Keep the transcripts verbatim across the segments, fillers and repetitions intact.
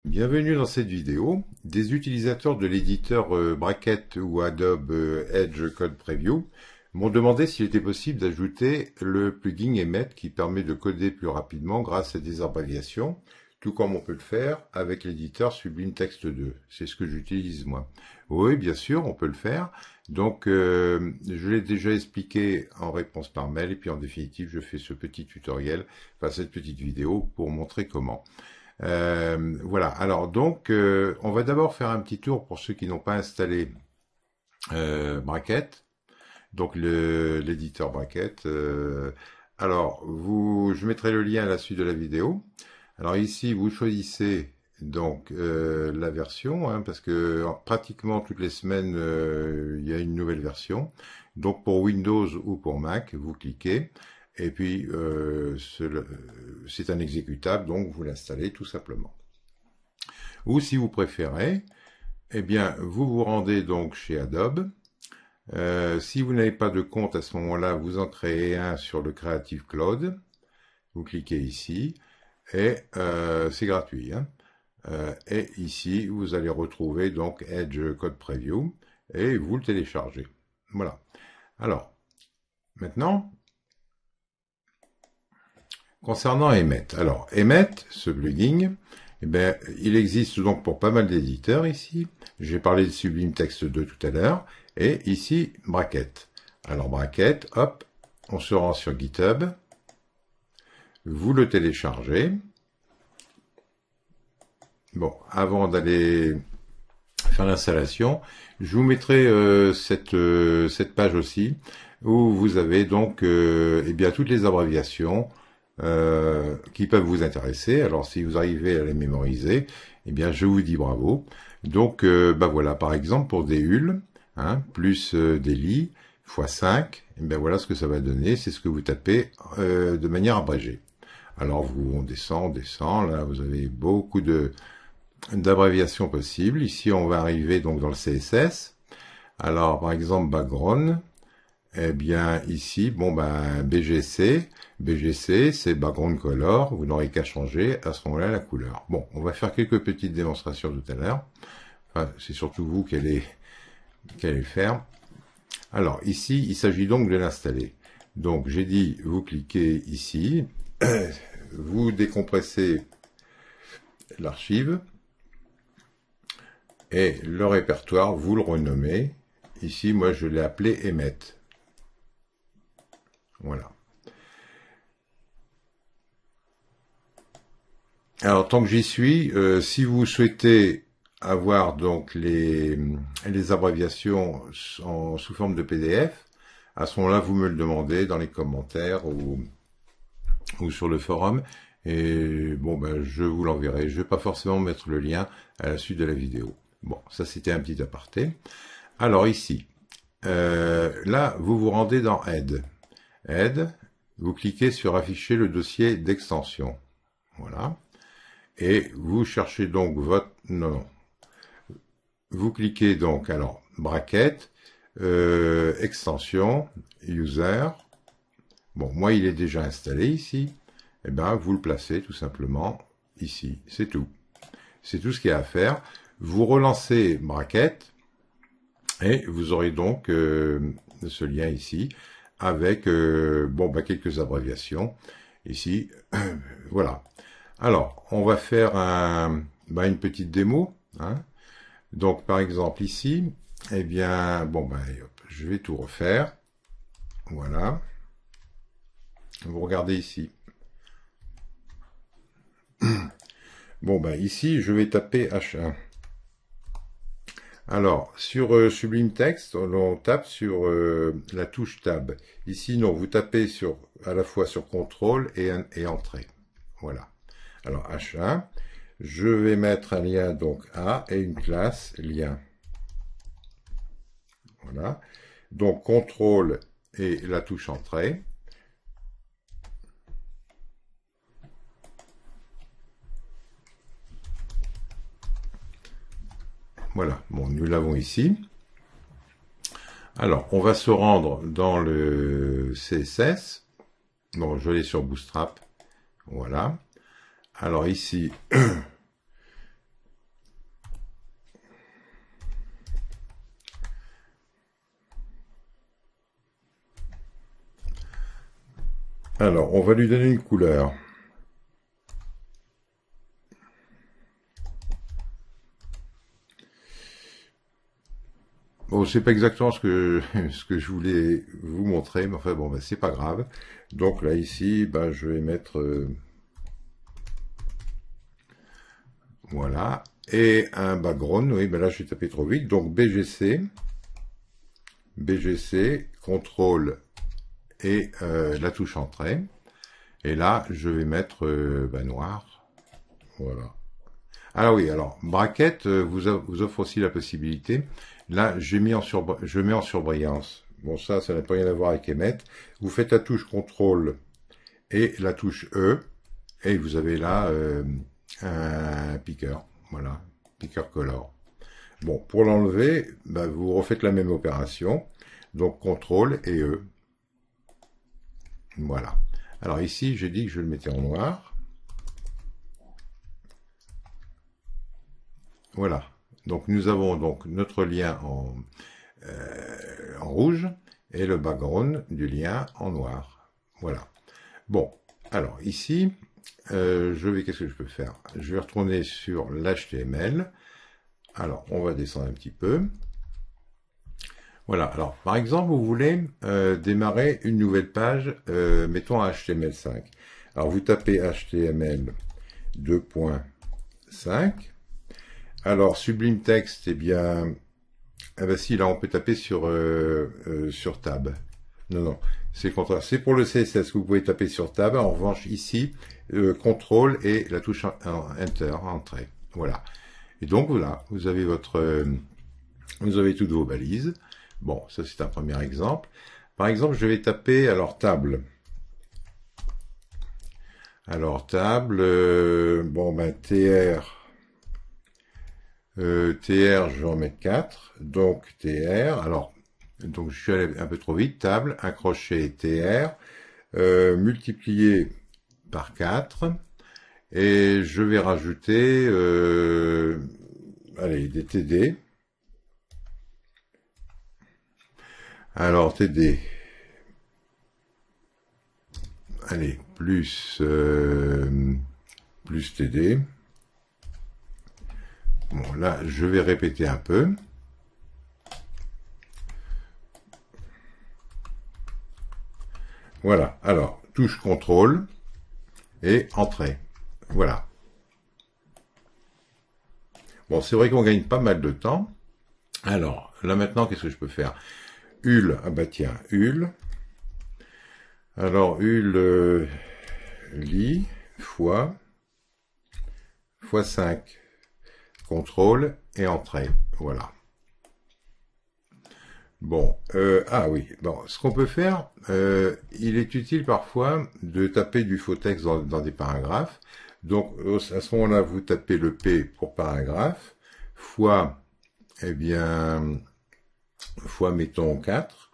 Bienvenue dans cette vidéo. Des utilisateurs de l'éditeur euh, Bracket ou Adobe euh, Edge Code Preview m'ont demandé s'il était possible d'ajouter le plugin Emmet qui permet de coder plus rapidement grâce à des abréviations, tout comme on peut le faire avec l'éditeur Sublime Text deux. C'est ce que j'utilise moi. Oui, bien sûr, on peut le faire. Donc, euh, je l'ai déjà expliqué en réponse par mail et puis en définitive, je fais ce petit tutoriel, enfin cette petite vidéo pour montrer comment. Euh, voilà, alors donc, euh, on va d'abord faire un petit tour pour ceux qui n'ont pas installé euh, Bracket, donc l'éditeur Bracket. Euh, alors, vous, je mettrai le lien à la suite de la vidéo. Alors ici, vous choisissez donc euh, la version, hein, parce que pratiquement toutes les semaines, euh, il y a une nouvelle version. Donc pour Windows ou pour Mac, vous cliquez. Et puis, euh, c'est un exécutable, donc vous l'installez tout simplement. Ou si vous préférez, eh bien, vous vous rendez donc chez Adobe. Euh, si vous n'avez pas de compte à ce moment-là, vous en créez un sur le Creative Cloud. Vous cliquez ici et euh, c'est gratuit. Hein. Euh, et ici, vous allez retrouver donc Edge Code Preview et vous le téléchargez. Voilà. Alors, maintenant, concernant Emmet. Alors, Emmet, ce plugin, eh bien, il existe donc pour pas mal d'éditeurs ici. J'ai parlé de Sublime Text deux tout à l'heure. Et ici, Bracket. Alors, Bracket, hop, on se rend sur GitHub. Vous le téléchargez. Bon, avant d'aller faire l'installation, je vous mettrai euh, cette, euh, cette page aussi, où vous avez donc euh, eh bien, toutes les abréviations Euh, qui peuvent vous intéresser. Alors si vous arrivez à les mémoriser, eh bien je vous dis bravo. Donc euh, bah voilà, par exemple pour des hulles, hein, plus euh, des lits fois cinq, eh bien voilà ce que ça va donner, c'est ce que vous tapez euh, de manière abrégée. Alors vous on descend, on descend, là vous avez beaucoup de d'abréviations possibles. Ici on va arriver donc dans le C S S. Alors par exemple background. Eh bien, ici, bon, ben, B G C, B G C, c'est background color, vous n'aurez qu'à changer à ce moment-là la couleur. Bon, on va faire quelques petites démonstrations tout à l'heure. Enfin, c'est surtout vous qui allez, qui allez le faire. Alors, ici, il s'agit donc de l'installer. Donc, j'ai dit, vous cliquez ici, vous décompressez l'archive, et le répertoire, vous le renommez. Ici, moi, je l'ai appelé Emmet. Voilà. Alors, tant que j'y suis, euh, si vous souhaitez avoir donc les, les abréviations en, sous forme de P D F, à ce moment-là, vous me le demandez dans les commentaires ou, ou sur le forum. Et bon, ben, je vous l'enverrai. Je ne vais pas forcément mettre le lien à la suite de la vidéo. Bon, ça c'était un petit aparté. Alors ici, euh, là, vous vous rendez dans Aide. Aide, vous cliquez sur afficher le dossier d'extension. Voilà. Et vous cherchez donc votre... Non, non. Vous cliquez donc, alors, bracket, euh, extension, user. Bon, moi, il est déjà installé ici. Eh bien, vous le placez tout simplement ici. C'est tout. C'est tout ce qu'il y a à faire. Vous relancez bracket et vous aurez donc euh, ce lien ici. Avec euh, bon, bah, quelques abréviations. Ici, voilà. Alors, on va faire un, bah, une petite démo. Hein. Donc, par exemple, ici, eh bien, bon, bah, hop, je vais tout refaire. Voilà. Vous regardez ici. Bon, bah, ici, je vais taper H un. Alors, sur euh, Sublime Text, on tape sur euh, la touche Tab. Ici, non, vous tapez sur, à la fois sur Contrôle et, et Entrée. Voilà. Alors, H un, je vais mettre un lien donc A et une classe lien. Voilà. Donc, Contrôle et la touche Entrée. Voilà, bon, nous l'avons ici. Alors, on va se rendre dans le C S S. Bon, je l'ai sur Bootstrap. Voilà. Alors ici, Alors, on va lui donner une couleur. Bon, c'est pas exactement ce que ce que je voulais vous montrer, mais enfin bon, bah, c'est pas grave. Donc là ici, bah, je vais mettre euh, voilà, et un background. Oui, ben là je suis tapé trop vite. Donc B G C, B G C, contrôle et euh, la touche entrée. Et là, je vais mettre euh, bah, noir. Voilà. Ah oui, alors bracket euh, vous, vous offre aussi la possibilité. Là, j'ai mis en sur, je mets en surbrillance. Bon, ça, ça n'a pas rien à voir avec émettre. Vous faites la touche contrôle et la touche E, et vous avez là euh, un picker. Voilà, picker color. Bon, pour l'enlever, bah, vous refaites la même opération. Donc contrôle et E. Voilà. Alors ici, j'ai dit que je le mettais en noir. Voilà. Donc nous avons donc notre lien en, euh, en rouge et le background du lien en noir. Voilà. Bon, alors ici, euh, je vais, qu'est-ce que je peux faire? Je vais retourner sur l'H T M L. Alors, on va descendre un petit peu. Voilà, alors par exemple, vous voulez euh, démarrer une nouvelle page, euh, mettons H T M L cinq. Alors vous tapez H T M L deux point cinq. Alors Sublime Text, eh bien, ah ben si, là on peut taper sur, euh, euh, sur Tab. Non, non, c'est le contraire. C'est pour le C S S que vous pouvez taper sur Tab. En revanche, ici, euh, contrôle et la touche en, en, Enter, entrée. Voilà. Et donc voilà, vous avez votre, euh, vous avez toutes vos balises. Bon, ça c'est un premier exemple. Par exemple, je vais taper, alors, table. Alors, table, euh, bon, ben, T R. Euh, T R, je vais en mettre quatre. Donc, T R, alors, donc je suis allé un peu trop vite. Table, un crochet, T R, euh, multiplié par quatre. Et je vais rajouter, euh, allez, des T D. Alors, T D. Allez, plus, euh, plus T D. Bon, là, je vais répéter un peu. Voilà, alors, touche contrôle et entrée. Voilà. Bon, c'est vrai qu'on gagne pas mal de temps. Alors, là maintenant, qu'est-ce que je peux faire? U L, ah bah tiens, U L. Alors, U L, euh, lit, fois, fois cinq. Contrôle et entrée. Voilà. Bon, euh, ah oui, bon, ce qu'on peut faire, euh, il est utile parfois de taper du faux texte dans, dans des paragraphes. Donc, à ce moment-là, vous tapez le P pour paragraphe, fois, eh bien, fois, mettons quatre,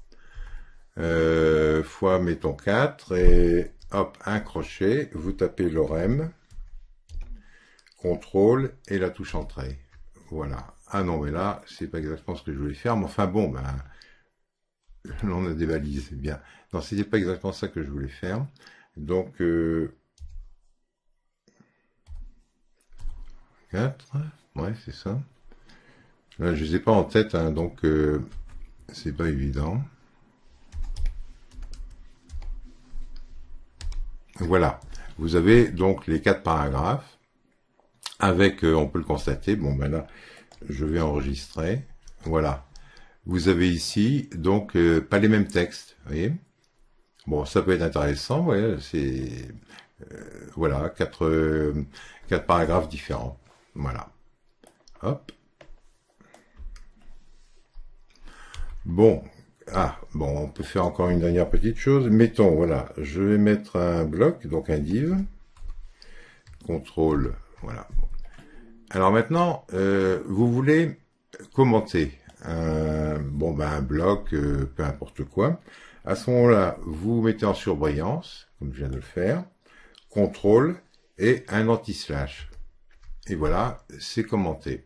euh, fois, mettons quatre, et hop, un crochet, vous tapez l'orem, contrôle et la touche entrée. Voilà. Ah non, mais là, c'est pas exactement ce que je voulais faire, mais enfin bon, ben, là, on a des balises, c'est bien. Non, c'était pas exactement ça que je voulais faire. Donc, euh, quatre, ouais, c'est ça. Là, je les ai pas en tête, hein, donc euh, c'est pas évident. Voilà. Vous avez donc les quatre paragraphes. Avec, euh, on peut le constater, bon ben là, je vais enregistrer. Voilà. Vous avez ici, donc, euh, pas les mêmes textes, vous voyez. Bon, ça peut être intéressant, ouais, c'est, euh, voilà, quatre, euh, quatre paragraphes différents. Voilà. Hop. Bon. Ah, bon, on peut faire encore une dernière petite chose. Mettons, voilà, je vais mettre un bloc, donc un div. Contrôle, voilà. Alors maintenant, euh, vous voulez commenter un, bon, ben, un bloc, euh, peu importe quoi. À ce moment-là, vous mettez en surbrillance, comme je viens de le faire, contrôle et un anti-slash. Et voilà, c'est commenté.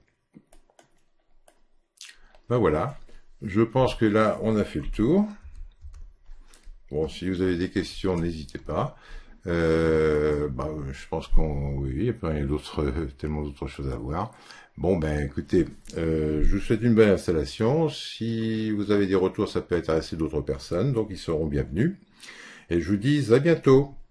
Ben voilà, je pense que là, on a fait le tour. Bon, si vous avez des questions, n'hésitez pas. Euh, bah, je pense qu'on, oui, il y a plein d'autres, tellement d'autres choses à voir. Bon, ben, écoutez, euh, je vous souhaite une bonne installation. Si vous avez des retours, ça peut intéresser d'autres personnes, donc ils seront bienvenus. Et je vous dis à bientôt.